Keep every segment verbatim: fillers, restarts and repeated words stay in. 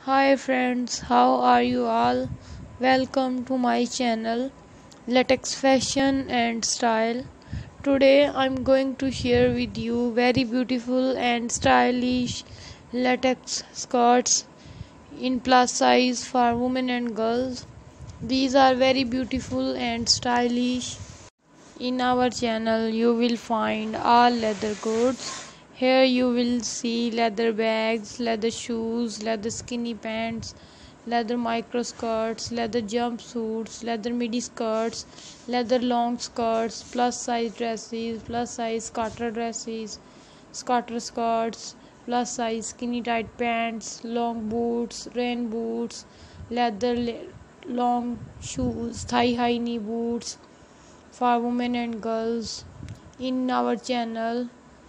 Hi friends, how are you all? Welcome to my channel Latex Fashion and Style. Today I'm going to share with you very beautiful and stylish latex skirts in plus size for women and girls. These are very beautiful and stylish. In our channel you will find all leather goods. Here you will see leather bags, leather shoes, leather skinny pants, leather micro skirts, leather jumpsuits, leather midi skirts, leather long skirts, plus size dresses, plus size scatter dresses, scatter skirts, plus size skinny tight pants, long boots, rain boots, leather long shoes, thigh high knee boots for women and girls. In our channel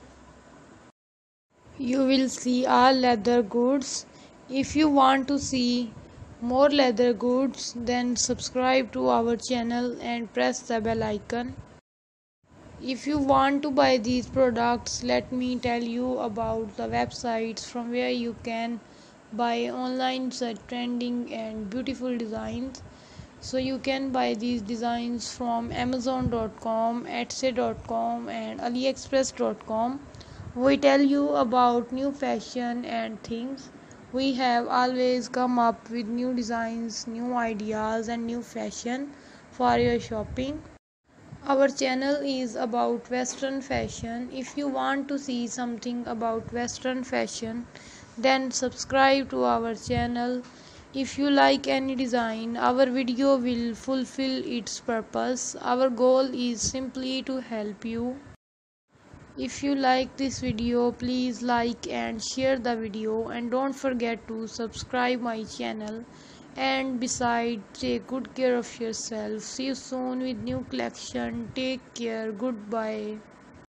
you will see all leather goods. If you want to see more leather goods, then subscribe to our channel and press the bell icon. If you want to buy these products, let me tell you about the websites from where you can buy online such trending and beautiful designs. So you can buy these designs from amazon dot com, etsy dot com and aliexpress dot com. We tell you about new fashion and things. We have always come up with new designs, new ideas and new fashion for your shopping. Our channel is about Western fashion. If you want to see something about Western fashion, then subscribe to our channel. If you like any design, our video will fulfill its purpose. Our goal is simply to help you. If you like this video, please like and share the video, and don't forget to subscribe my channel. And besides, take good care of yourself. See you soon with new collection. Take care. Goodbye.